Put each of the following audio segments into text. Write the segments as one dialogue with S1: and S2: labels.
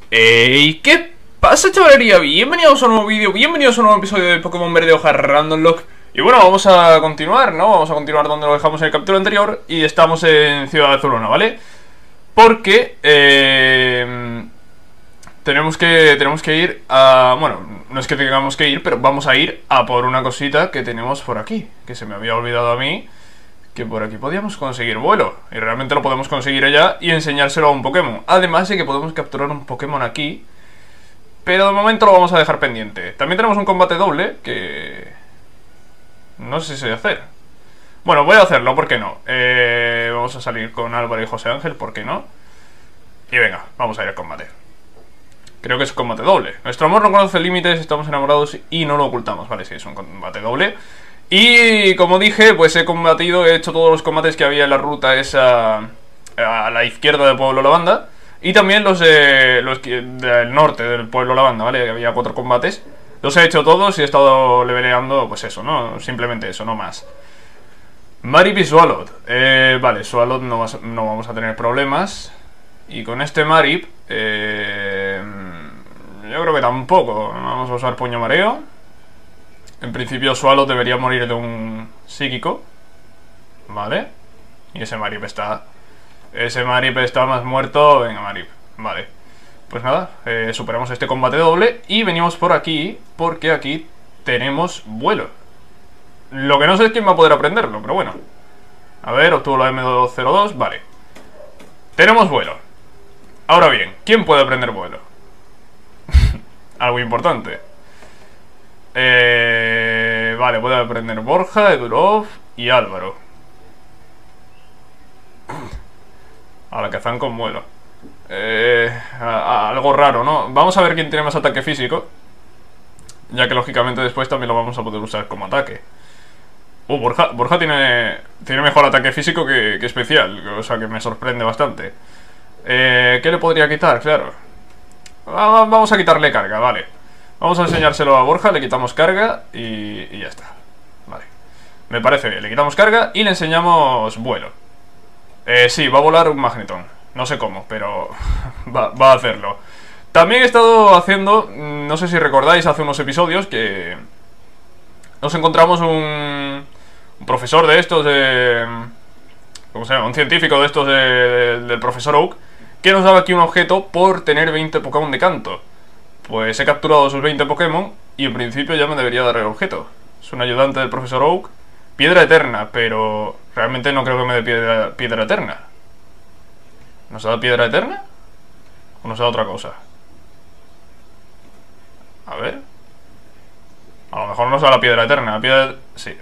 S1: Hey, ¿qué pasa, chavalería? Bienvenidos a un nuevo vídeo, bienvenidos a un nuevo episodio de Pokémon Verde Hoja Random Lock. Y bueno, vamos a continuar, ¿no? Vamos a continuar donde lo dejamos en el capítulo anterior. Y estamos en Ciudad Azulona, ¿vale? Porque tenemos que ir a... Bueno, no es que tengamos que ir, pero vamos a ir a por una cosita que tenemos por aquí, que se me había olvidado a mí, que por aquí podíamos conseguir vuelo. Y realmente lo podemos conseguir allá y enseñárselo a un Pokémon. Además de que podemos capturar un Pokémon aquí, pero de momento lo vamos a dejar pendiente. También tenemos un combate doble que... no sé si sé hacer. Bueno, voy a hacerlo, ¿por qué no? Vamos a salir con Álvaro y José Ángel, ¿por qué no? Y venga, vamos a ir al combate. Creo que es combate doble. Nuestro amor no conoce límites, estamos enamorados y no lo ocultamos. Vale, sí, es un combate doble. Y como dije, pues he hecho todos los combates que había en la ruta esa a la izquierda del pueblo Lavanda. Y también los del norte del pueblo Lavanda, ¿vale? Había 4 combates. Los he hecho todos y he estado leveleando, pues eso, ¿no? Simplemente eso, no más. Marip y Swalot. Vale, Swalot no vamos a tener problemas. Y con este Marip, yo creo que tampoco. Vamos a usar puño mareo. En principio Swalot debería morir de un psíquico. Vale. Y ese Marip está... ese Marip está más muerto. Venga, Marip. Vale. Pues nada, superamos este combate doble. Y venimos por aquí, porque aquí tenemos vuelo. Lo que no sé es quién va a poder aprenderlo, pero bueno. A ver, obtuvo la M202. Vale. Tenemos vuelo. Ahora bien, ¿quién puede aprender vuelo? Algo importante. Vale, puede aprender Borja, Edulov y Álvaro. A la que están con vuelo. Algo raro, ¿no? Vamos a ver quién tiene más ataque físico, ya que lógicamente después también lo vamos a poder usar como ataque. Borja tiene mejor ataque físico que especial, o sea que me sorprende bastante. ¿Qué le podría quitar? Claro. Vamos a quitarle carga, vale. Vamos a enseñárselo a Borja, le quitamos carga y ya está. Vale. Me parece bien, le quitamos carga y le enseñamos vuelo. Sí, va a volar un Magneton. No sé cómo, pero va a hacerlo. También he estado haciendo, no sé si recordáis, hace unos episodios que nos encontramos un profesor de estos, ¿cómo se llama? Un científico de estos del profesor Oak, que nos daba aquí un objeto por tener 20 Pokémon de canto. Pues he capturado sus 20 Pokémon y en principio ya me debería dar el objeto. Es un ayudante del profesor Oak. Piedra eterna, pero realmente no creo que me dé piedra eterna. ¿Nos ha dado piedra eterna? ¿O nos ha dado otra cosa? A ver. A lo mejor nos da la piedra eterna. Sí.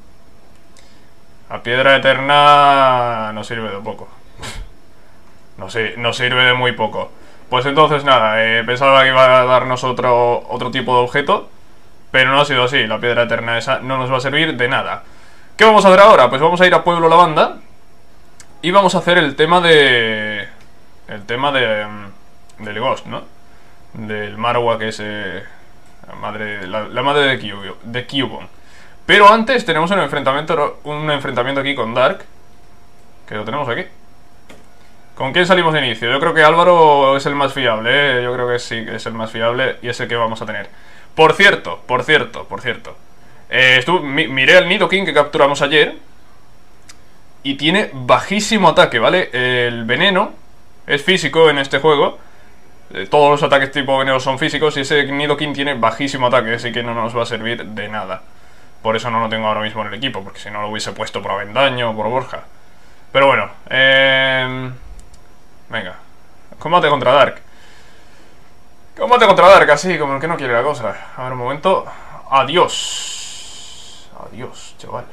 S1: La piedra eterna no sirve de poco. No sirve de muy poco. Pues entonces nada, pensaba que iba a darnos otro tipo de objeto, pero no ha sido así. La piedra eterna esa no nos va a servir de nada. ¿Qué vamos a hacer ahora? Pues vamos a ir a Pueblo Lavanda y vamos a hacer el tema del Ghost, ¿no? Del Marowak, que es la madre de Cubone. Pero antes tenemos un enfrentamiento aquí con Dark, que lo tenemos aquí. ¿Con quién salimos de inicio? Yo creo que Álvaro es el más fiable, ¿eh? Yo creo que sí, que es el más fiable y es el que vamos a tener. Por cierto. Miré al Nidoking que capturamos ayer y tiene bajísimo ataque, ¿vale? El veneno es físico en este juego. Todos los ataques tipo veneno son físicos y ese Nidoking tiene bajísimo ataque, así que no nos va a servir de nada. Por eso no lo tengo ahora mismo en el equipo, porque si no lo hubiese puesto por Avendaño o por Borja. Pero bueno, venga, combate contra Dark. Combate contra Dark, así como el que no quiere la cosa. A ver, un momento. Adiós. Adiós, chaval.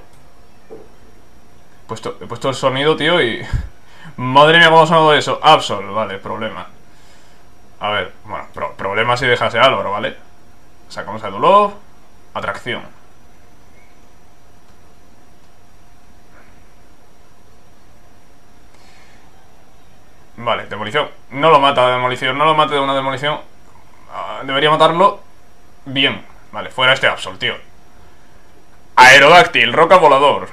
S1: He puesto el sonido, tío, y... Madre mía, cómo ha sonado eso. Absol, vale, problema. A ver, bueno, problema si dejase a Álvaro, ¿vale? Sacamos a Edulov. Atracción. Vale, demolición. No lo mata de demolición, no lo mate de una demolición. Debería matarlo bien. Vale, fuera este Absol, tío. Aerodáctil, roca volador.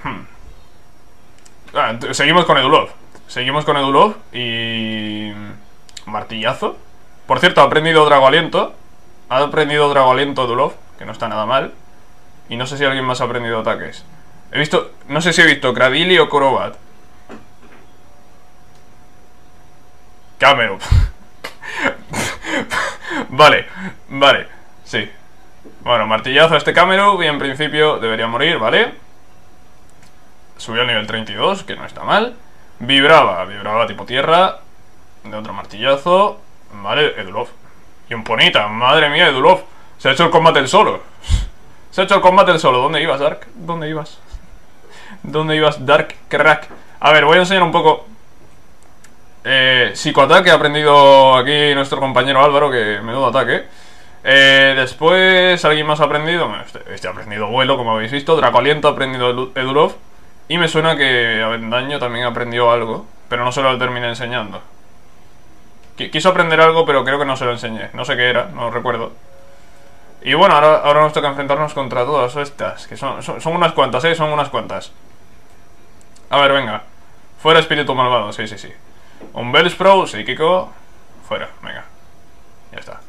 S1: Seguimos con Edulov. Y... martillazo. Por cierto, ha aprendido Drago Aliento. Ha aprendido Drago Aliento Edulov, que no está nada mal. Y no sé si alguien más ha aprendido ataques. He visto... No sé si he visto Cradili o Crobat. Camerupt. Vale, vale. Sí. Bueno, martillazo a este Camerupt y en principio debería morir, ¿vale? Subió al nivel 32, que no está mal. Vibraba tipo tierra. De otro martillazo. Vale, Edulov. Y un Ponita, madre mía, Edulov. Se ha hecho el combate el solo. Se ha hecho el combate el solo. ¿Dónde ibas, Dark? ¿Dónde ibas? ¿Dónde ibas, Dark Crack? A ver, voy a enseñar un poco psicoataque. Ha aprendido aquí nuestro compañero Álvaro, que menudo ataque. Después, ¿alguien más ha aprendido? Bueno, este ha aprendido vuelo, como habéis visto. Draco Aliento ha aprendido Edulov. Y me suena que Avendaño también aprendió algo, pero no se lo terminé enseñando. Quiso aprender algo, pero creo que no se lo enseñé. No sé qué era, no lo recuerdo. Y bueno, ahora nos toca enfrentarnos contra todas estas, que son unas cuantas, son unas cuantas. A ver, venga. Fuera espíritu malvado, sí, sí, sí. Un Bellsprout, psíquico. Fuera, venga. Ya está.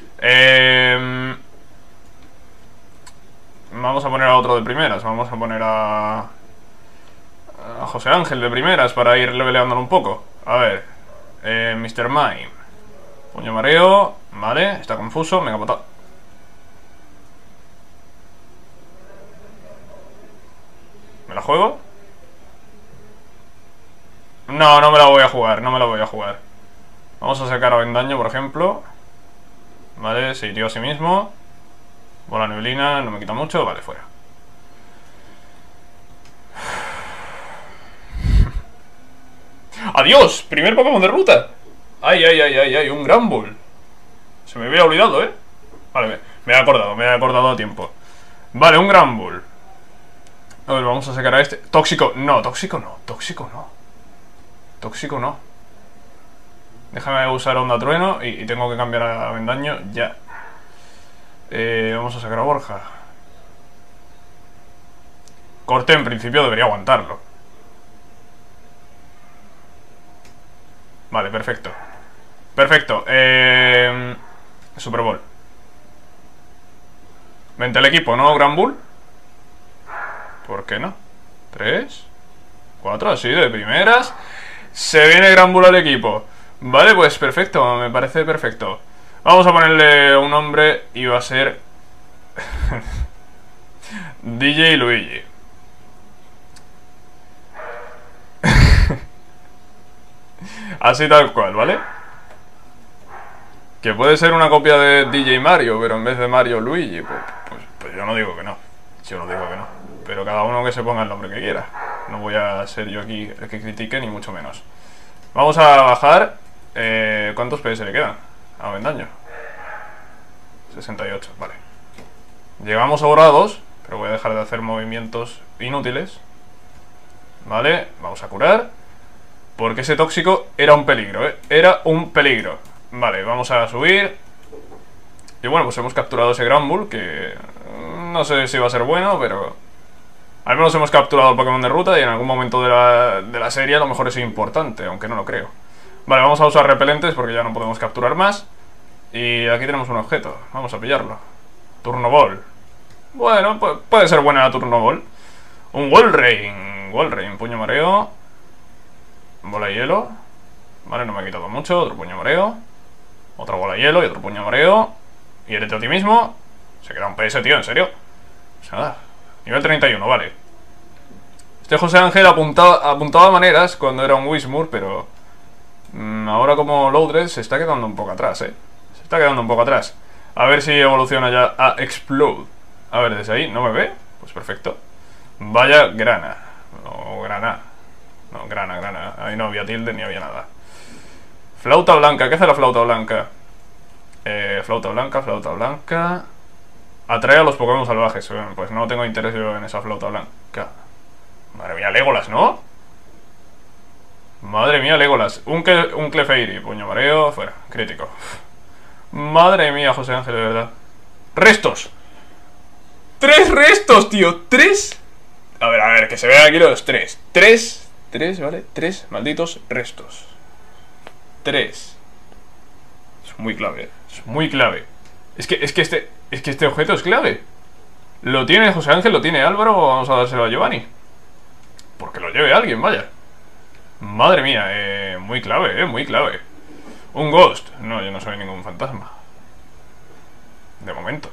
S1: Vamos a poner a otro de primeras. Vamos a poner a José Ángel de primeras para ir leveleándolo un poco. A ver, Mr. Mime. Puño mareo. Vale, está confuso, venga, bota. ¿Me la juego? No, no me la voy a jugar, no me la voy a jugar. Vamos a sacar a Avendaño, por ejemplo. Vale, se hirió a sí mismo. Bola neblina, no me quita mucho, vale, fuera. ¡Adiós! Primer Pokémon de ruta. ¡Ay, ay, ay, ay, ay! Un Granbull. Se me había olvidado, ¿eh? Vale, me he acordado a tiempo. Vale, un Granbull. A ver, vamos a sacar a este. Tóxico, no, tóxico no, tóxico no. Tóxico no. Déjame usar Onda Trueno y tengo que cambiar a Avendaño ya. Vamos a sacar a Borja. Corte en principio debería aguantarlo. Vale, perfecto. Perfecto. Super Bowl. Vente el equipo, ¿no, Granbull? ¿Por qué no? 3, 4, así de primeras. Se viene Granbull al equipo. Vale, pues perfecto, me parece perfecto. Vamos a ponerle un nombre y va a ser DJ Luigi. Así tal cual, ¿vale? Que puede ser una copia de DJ Mario, pero en vez de Mario, Luigi. Pues yo no digo que no. Yo no digo que no. Pero cada uno que se ponga el nombre que quiera. No voy a ser yo aquí el que critique, ni mucho menos. Vamos a bajar. ¿Cuántos PS le quedan? A Avendaño. 68, vale. Llegamos a Horados, pero voy a dejar de hacer movimientos inútiles. Vale, vamos a curar. Porque ese tóxico era un peligro, ¿eh? Era un peligro. Vale, vamos a subir. Y bueno, pues hemos capturado ese Granbull, que no sé si va a ser bueno, pero al menos hemos capturado el Pokémon de ruta y en algún momento de la serie a lo mejor es importante, aunque no lo creo. Vale, vamos a usar repelentes porque ya no podemos capturar más. Y aquí tenemos un objeto, vamos a pillarlo. Turno Ball. Bueno, puede ser buena la Turno Ball. Un Walrein, puño mareo. Bola de hielo. Vale, no me ha quitado mucho, otro puño mareo. Otra bola de hielo y otro puño mareo. Y el a ti mismo. Se queda un PS, tío, ¿en serio? O sea, nivel 31, vale. Este José Ángel apuntaba maneras cuando era un Whismur, pero ahora como Loudred se está quedando un poco atrás, Se está quedando un poco atrás. A ver si evoluciona ya a Explode. A ver, desde ahí, ¿no me ve? Pues perfecto. Vaya grana. O grana. No, grana. Ahí no había tilde ni había nada. Flauta blanca. ¿Qué hace la flauta blanca? Flauta blanca. Atrae a los Pokémon salvajes. Pues no tengo interés yo en esa flauta blanca. Madre mía, Legolas, ¿no? Madre mía, Legolas. Un Clefairy. Puño mareo. Fuera. Crítico. Madre mía, José Ángel, de verdad. ¡Restos! ¡3 restos, tío! ¡3! A ver, que se vean aquí los 3. 3, ¿vale? 3 malditos restos. 3. muy clave, es muy clave. Es que este objeto es clave. Lo tiene José Ángel, lo tiene Álvaro, o vamos a dárselo a Giovanni. Porque lo lleve alguien, vaya. Madre mía, muy clave, muy clave. Un ghost. No, yo no soy ningún fantasma. De momento.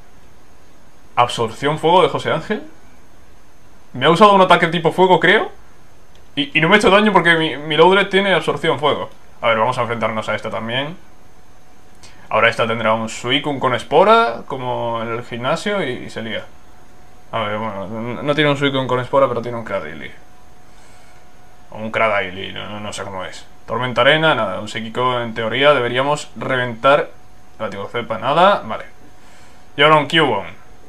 S1: Absorción fuego de José Ángel. Me ha usado un ataque tipo fuego, creo. Y no me he hecho daño porque mi Loudred tiene absorción fuego. A ver, vamos a enfrentarnos a esta también. Ahora esta tendrá un Suicune con espora, como en el gimnasio, y se lía. A ver, bueno, no tiene un Suicune con espora, pero tiene un Cradily. O un Cradily, no sé cómo es. Tormenta arena, nada, un psíquico en teoría deberíamos reventar. Látigo cepa, nada, vale. Y ahora un Cubone.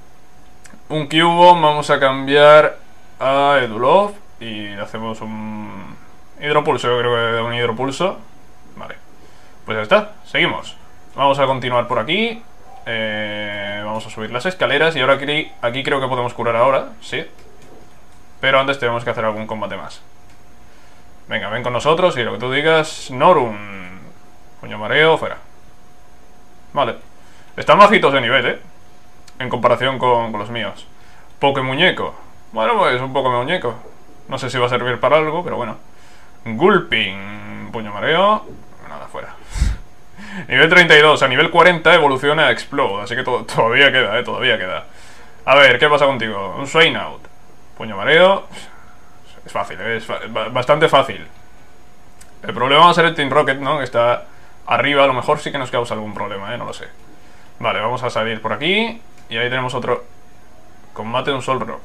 S1: Un Cubone, vamos a cambiar a Edulov y le hacemos un hidropulso, yo creo que un hidropulso. Vale, pues ya está, seguimos. Vamos a continuar por aquí. Vamos a subir las escaleras. Y ahora aquí creo que podemos curar ahora. Sí. Pero antes tenemos que hacer algún combate más. Venga, ven con nosotros y lo que tú digas. Norun. Puño mareo, fuera. Vale. Están bajitos de nivel, en comparación con los míos. Pokemuñeco. Bueno, pues un Pokemuñeco. No sé si va a servir para algo, pero bueno. Gulping. Puño mareo. Nada, fuera. Nivel 32, a nivel 40 evoluciona a Explode. Así que todavía queda, todavía queda. A ver, ¿qué pasa contigo? Un Swain Out. Puño mareo. Es fácil, es bastante fácil. El problema va a ser el Team Rocket, ¿no? Que está arriba, a lo mejor sí que nos causa algún problema, no lo sé. Vale, vamos a salir por aquí. Y ahí tenemos otro combate de un Sol Rock.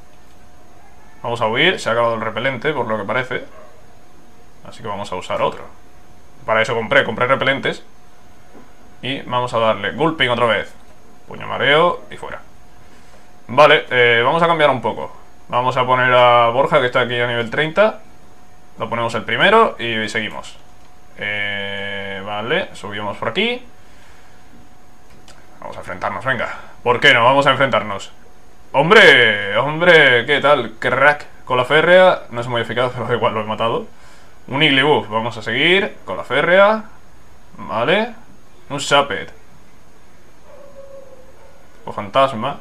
S1: Vamos a huir, se ha acabado el repelente, por lo que parece. Así que vamos a usar otro. Para eso compré repelentes. Y vamos a darle Gulping otra vez. Puño mareo y fuera. Vale, vamos a cambiar un poco. Vamos a poner a Borja, que está aquí a nivel 30. Lo ponemos el primero y seguimos. Vale, subimos por aquí. Vamos a enfrentarnos, venga. ¿Por qué no? Vamos a enfrentarnos. ¡Hombre! ¡Hombre! ¿Qué tal? Crack. Con la férrea. No es muy eficaz, pero igual lo he matado. Un Igglybuff. Vamos a seguir. Con la férrea. Vale. Un Shuppet. O fantasma.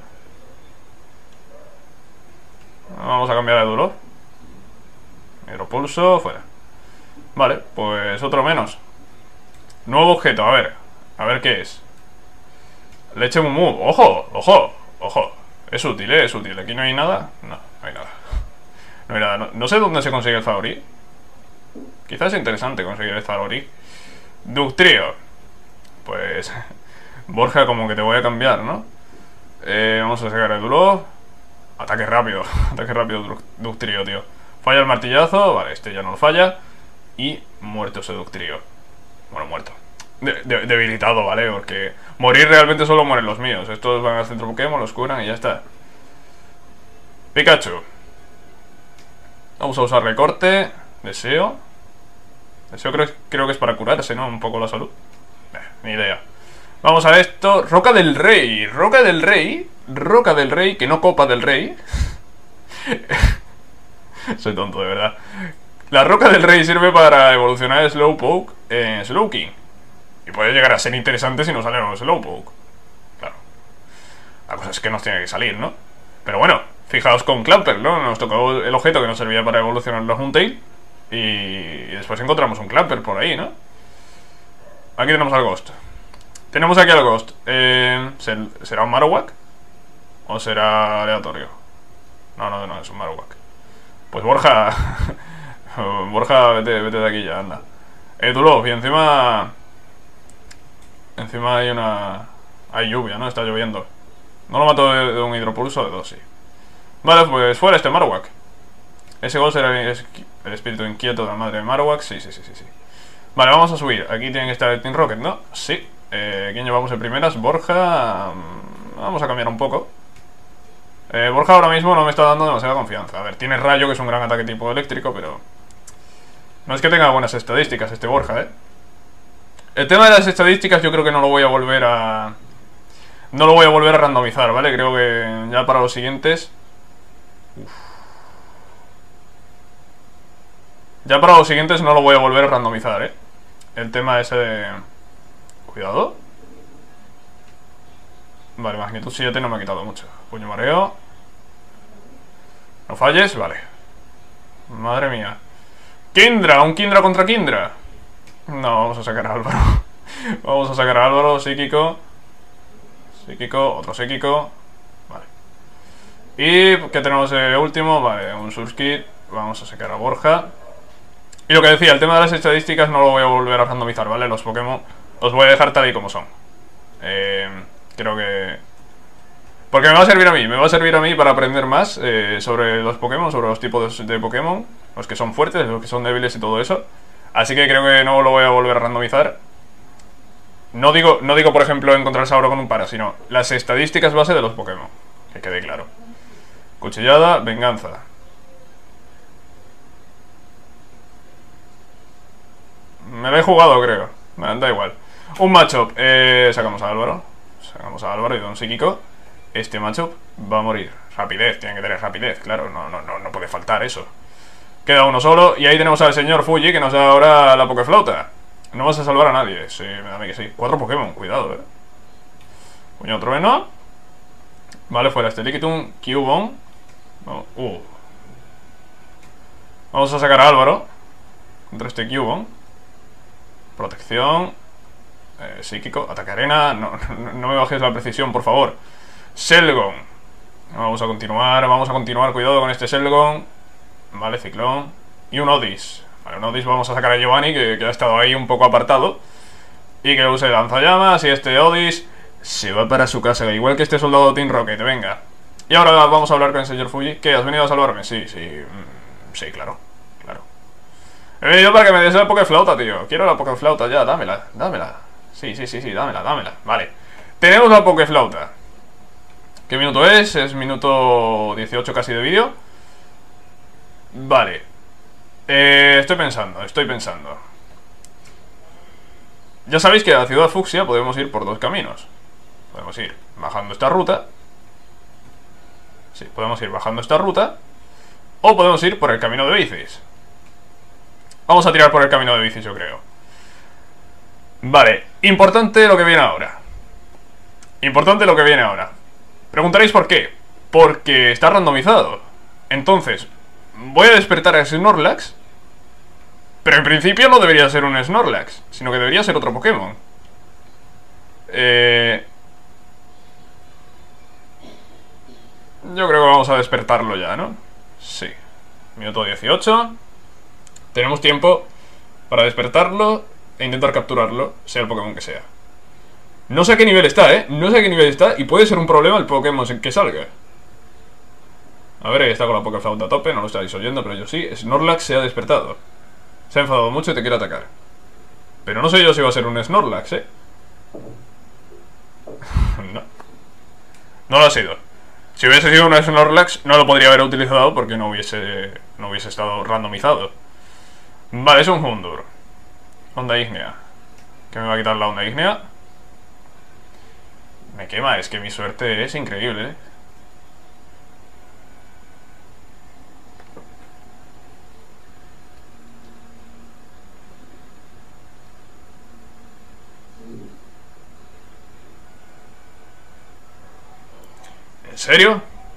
S1: Vamos a cambiar de duro. Hidropulso, fuera. Vale, pues otro menos. Nuevo objeto, a ver. A ver qué es. Leche Mumu. ¡Ojo! ¡Ojo! ¡Ojo! Es útil, es útil. ¿Aquí no hay nada? No, no hay nada. No hay nada. No sé dónde se consigue el Fabri. Quizás es interesante conseguir el Fabri. Ductrio. Pues Borja, como que te voy a cambiar, ¿no? Vamos a sacar el Dulo. Ataque rápido. Ataque rápido Ductrio, tío. Falla el martillazo. Vale, este ya no lo falla. Y muerto ese Ductrio. Bueno, muerto. Debilitado, ¿vale? Porque morir realmente solo mueren los míos. Estos van al centro Pokémon, los curan y ya está. Pikachu. Vamos a usar recorte. Deseo. Deseo creo que es para curarse, ¿no? Un poco la salud. Ni idea. Vamos a esto. Roca del Rey. Roca del Rey. Roca del Rey, que no Copa del Rey. Soy tonto, de verdad. La Roca del Rey sirve para evolucionar Slowpoke en Slowking. Y puede llegar a ser interesante si nos sale un Slowpoke. Claro. La cosa es que nos tiene que salir, ¿no? Pero bueno, fijaos con Clamper, ¿no? Nos tocó el objeto que nos servía para evolucionar los Huntail. Y después encontramos un Clamper por ahí, ¿no? Aquí tenemos al Ghost. Tenemos aquí al Ghost. ¿Será un Marowak? ¿O será aleatorio? No, es un Marowak. Pues Borja. Borja, vete de aquí ya, anda. Dulov, y encima. Encima hay una. Hay lluvia, ¿no? Está lloviendo. No lo mato de un hidropulso, de dos, sí. Vale, pues fuera este Marowak. Ese Ghost era el espíritu inquieto de la madre de Marowak. Sí. Vale, vamos a subir. Aquí tiene que estar el Team Rocket, ¿no? Sí. ¿Quién llevamos en primeras? Borja. Vamos a cambiar un poco. Borja ahora mismo no me está dando demasiada confianza. A ver, tiene rayo, que es un gran ataque tipo eléctrico, pero no es que tenga buenas estadísticas este Borja, El tema de las estadísticas yo creo que no lo voy a volver a... No lo voy a volver a randomizar, ¿vale? Creo que ya para los siguientes... Ya para los siguientes no lo voy a volver a randomizar, El tema ese de... Cuidado. Vale, magnitud 7 no me ha quitado mucho. Puño mareo. No falles, vale. Madre mía. Kindra, un Kindra contra Kindra. No, vamos a sacar a Álvaro. Vamos a sacar a Álvaro, psíquico. Psíquico, otro psíquico. Vale. Y ¿qué tenemos de último? Vale, un Surskit. Vamos a sacar a Borja. Y lo que decía, el tema de las estadísticas no lo voy a volver a randomizar, ¿vale? Los Pokémon los voy a dejar tal y como son. Creo que... porque me va a servir a mí, para aprender más sobre los Pokémon, sobre los tipos de Pokémon. Los que son fuertes, los que son débiles y todo eso. Así que creo que no lo voy a volver a randomizar. No digo por ejemplo encontrar Sauro con un para, sino las estadísticas base de los Pokémon. Que quede claro. Cuchillada, venganza. Me lo he jugado, creo. Da igual. Un matchup. Sacamos a Álvaro. Sacamos a Álvaro y Don Psíquico. Este matchup va a morir. Rapidez, tiene que tener rapidez, claro. No puede faltar eso. Queda uno solo. Y ahí tenemos al señor Fuji que nos da ahora la Pokeflauta. No vas a salvar a nadie. Sí, me da a mí que sí. 4 Pokémon, cuidado, Puño trueno. Vale, fuera este Lickitung. Cubone. Vamos a sacar a Álvaro contra este Cubone. Protección. Psíquico. Ataque arena. No me bajes la precisión, por favor. Selgon. Vamos a continuar. Cuidado con este Selgon. Vale, ciclón. Y un Odis. Vale, un Odis vamos a sacar a Giovanni, que ha estado ahí un poco apartado. Y que use lanzallamas. Y este Odis se va para su casa, igual que este soldado Team Rocket. Venga. Y ahora vamos a hablar con el señor Fuji. ¿Qué? ¿Has venido a salvarme? Sí, claro. He venido para que me des la Pokeflauta, tío. Quiero la Pokeflauta ya, dámela. Sí, dámela. Vale. Tenemos la Pokeflauta. ¿Qué minuto es? Es minuto 18 casi de vídeo. Vale. Estoy pensando. Ya sabéis que a la ciudad fucsia podemos ir por 2 caminos. Podemos ir bajando esta ruta. Sí, podemos ir bajando esta ruta. O podemos ir por el camino de bicis. Vamos a tirar por el camino de bicis, yo creo. Vale, importante lo que viene ahora. Preguntaréis por qué. Porque está randomizado. Entonces, voy a despertar a Snorlax. Pero en principio no debería ser un Snorlax, sino que debería ser otro Pokémon. Yo creo que vamos a despertarlo ya, ¿no? Sí. Minuto 18. Tenemos tiempo para despertarlo e intentar capturarlo, sea el Pokémon que sea. No sé a qué nivel está, y puede ser un problema el Pokémon que salga. A ver, ahí está con la Pokeflauta a tope, no lo estáis oyendo, pero yo sí. Snorlax se ha despertado. Se ha enfadado mucho y te quiere atacar. Pero no sé yo si va a ser un Snorlax, No. No lo ha sido. Si hubiese sido un Snorlax, no lo podría haber utilizado porque no hubiese estado randomizado. Vale, es un Houndour. Onda ígnea. ¿Qué me va a quitar la onda ígnea? Me quema, es que mi suerte es increíble, ¿En serio?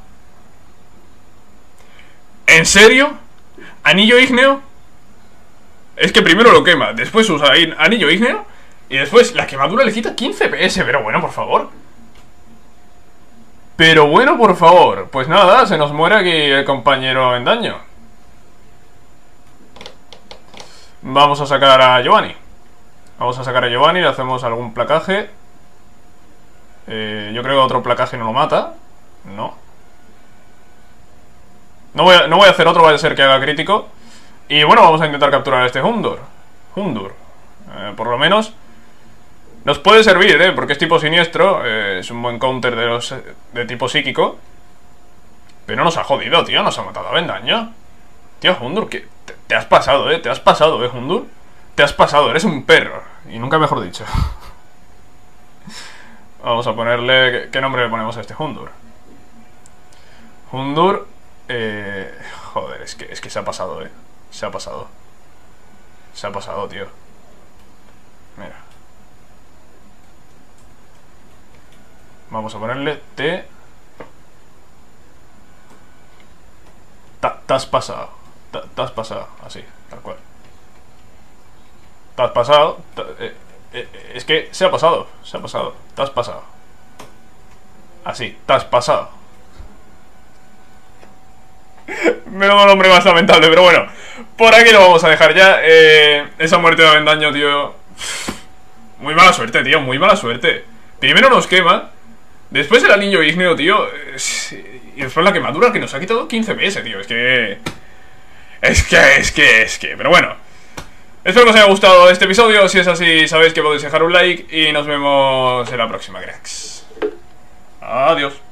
S1: ¿En serio? ¿Anillo ígneo? Es que primero lo quema, después usa anillo ígneo y después la quemadura le quita 15 PS. Pero bueno, por favor. Pues nada, se nos muere aquí el compañero en daño. Vamos a sacar a Giovanni. Le hacemos algún placaje. Yo creo que otro placaje no lo mata. No voy a hacer otro, vaya a ser que haga crítico. Y bueno, vamos a intentar capturar a este Houndour. Por lo menos nos puede servir, porque es tipo siniestro. Es un buen counter de tipo psíquico. Pero nos ha jodido, tío. Nos ha matado a Vendaño. Tío, Houndour, que te has pasado, te has pasado, Houndour. Te has pasado, eres un perro. Y nunca mejor dicho. Vamos a ponerle... ¿Qué nombre le ponemos a este Houndour? Houndour... joder, es que se ha pasado, Se ha pasado, tío. Mira. Vamos a ponerle T. Te has pasado. Te has pasado. Así, tal cual. Te has pasado. Es que se ha pasado. Se ha pasado. Te has pasado. Así, te has pasado. Menudo nombre más lamentable, pero bueno. Por aquí lo vamos a dejar ya. Esa muerte de Avendaño, tío. Muy mala suerte, tío. Muy mala suerte. Primero nos quema. Después el anillo ígneo, tío. Y después la quemadura que nos ha quitado 15 PS, tío. Es que. Pero bueno. Espero que os haya gustado este episodio. Si es así, sabéis que podéis dejar un like. Y nos vemos en la próxima, cracks. Adiós.